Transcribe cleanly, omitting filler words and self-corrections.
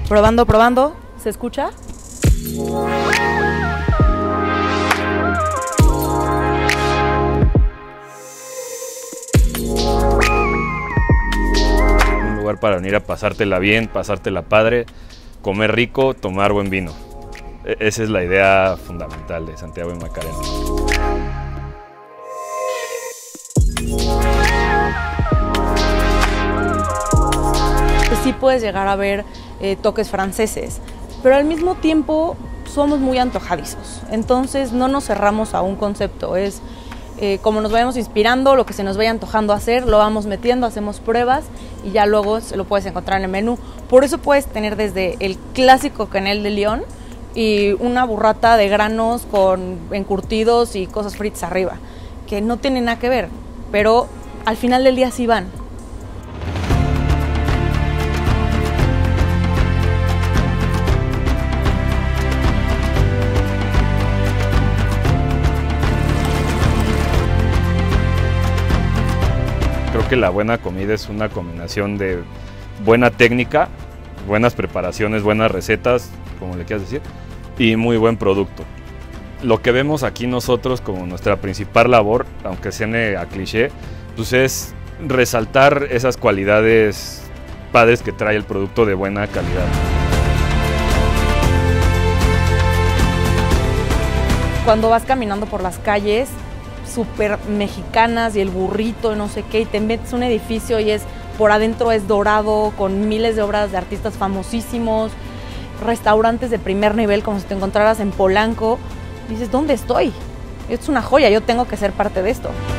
Probando, probando. ¿Se escucha? Un lugar para venir a pasártela bien, pasártela padre, comer rico, tomar buen vino. Esa es la idea fundamental de Santiago y Macarena. Sí puedes llegar a ver toques franceses, pero al mismo tiempo somos muy antojadizos, entonces no nos cerramos a un concepto, es como nos vayamos inspirando, lo que se nos vaya antojando hacer, lo vamos metiendo, hacemos pruebas y ya luego se lo puedes encontrar en el menú. Por eso puedes tener desde el clásico quenelle de León y una burrata de granos con encurtidos y cosas fritas arriba, que no tienen nada que ver, pero al final del día sí van. Creo que la buena comida es una combinación de buena técnica, buenas preparaciones, buenas recetas, como le quieras decir, y muy buen producto. Lo que vemos aquí nosotros como nuestra principal labor, aunque suene a cliché, pues es resaltar esas cualidades padres que trae el producto de buena calidad. Cuando vas caminando por las calles súper mexicanas y el burrito y no sé qué, y te metes a un edificio y por adentro es dorado, con miles de obras de artistas famosísimos, restaurantes de primer nivel como si te encontraras en Polanco, dices, ¿dónde estoy? Esto es una joya, yo tengo que ser parte de esto.